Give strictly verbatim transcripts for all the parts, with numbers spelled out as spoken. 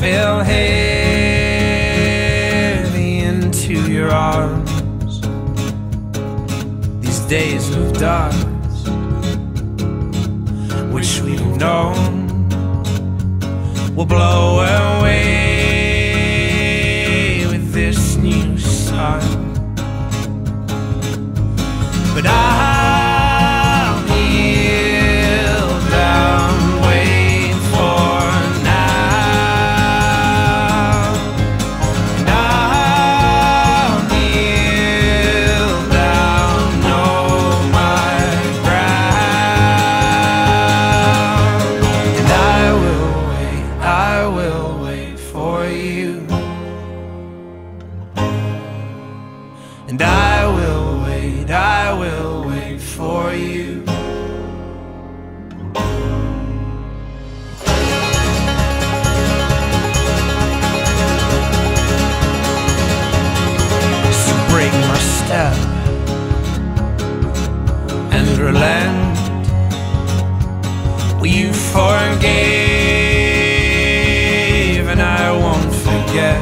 fell heavy into your arms. These days of dust, which we've known, will blow away with this new sun. But I'll kneel down, wait for now. And I'll kneel down, know my ground. And I will wait, I will wait for you. And I will wait, I will wait for you. So break my step and relent. Well, you forgave and I won't forget.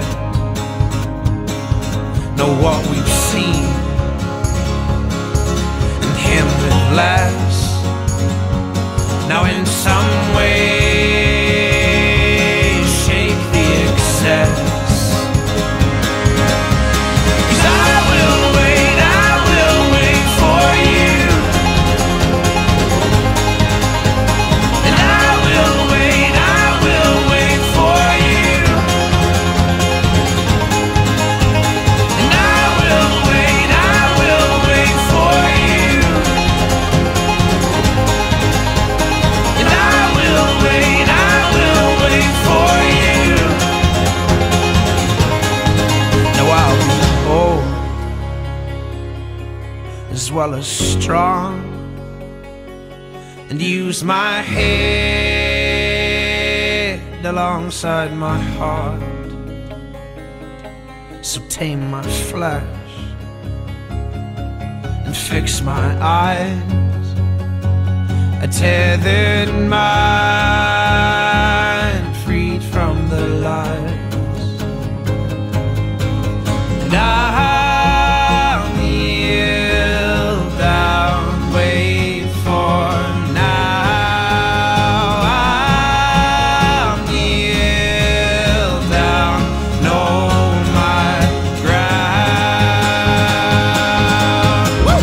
Know what we've seen and him with less. Now in some way shake the excess. 'Cause I will wait, I will wait for you. And I will wait, I will wait for you. And I will wait, I will wait for you. And I will wait, I will wait for you. Now I'll be old as well as strong, and use my head alongside my heart. So tame my flesh and fix my eyes, a tethered mind freed from the lies. And I'll kneel down, wait for now. I'll kneel down, know my ground. Woo!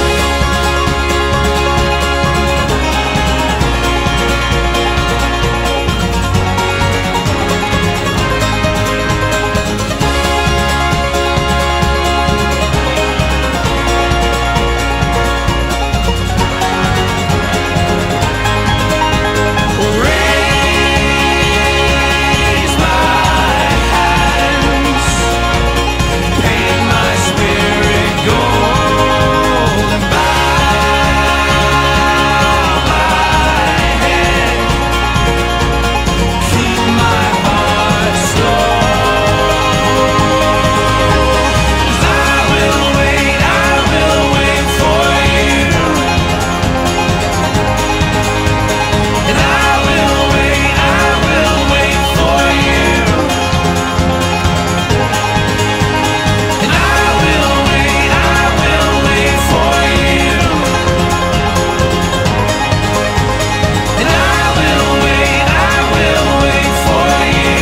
Raise my hands, paint my spirit gold, and bow my head, keep my heart slow. 'Cause I will wait, I will wait for you. And I will wait, I will wait for you. And I will wait, I will wait for you. And I will wait, I will wait for you.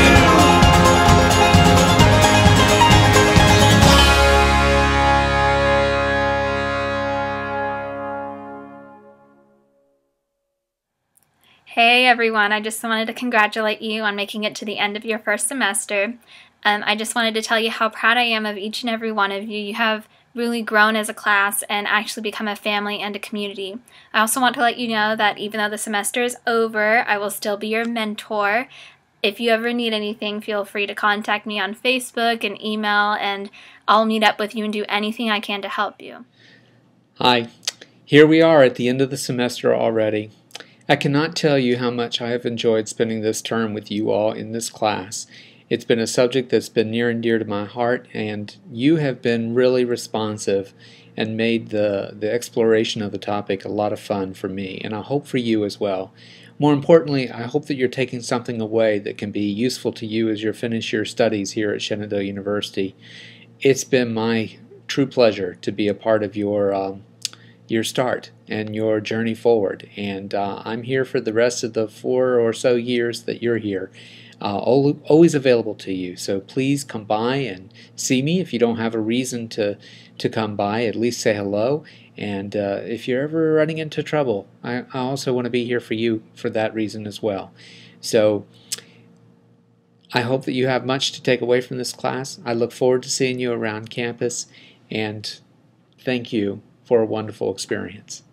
Hey everyone, I just wanted to congratulate you on making it to the end of your first semester. Um, I just wanted to tell you how proud I am of each and every one of you. You have really grown as a class and actually become a family and a community. I also want to let you know that even though the semester is over, I will still be your mentor. If you ever need anything, feel free to contact me on Facebook and email, and I'll meet up with you and do anything I can to help you. Hi, here we are at the end of the semester already. I cannot tell you how much I have enjoyed spending this term with you all in this class. It's been a subject that's been near and dear to my heart, and you have been really responsive and made the, the exploration of the topic a lot of fun for me, and I hope for you as well. More importantly, I hope that you're taking something away that can be useful to you as you finish your studies here at Shenandoah University. It's been my true pleasure to be a part of your um, your start and your journey forward, and uh, I'm here for the rest of the four or so years that you're here. Uh, always available to you, so please come by and see me. If you don't have a reason to to come by, at least say hello. And uh, if you're ever running into trouble, I, I also want to be here for you for that reason as well. So I hope that you have much to take away from this class. I look forward to seeing you around campus, and thank you for a wonderful experience.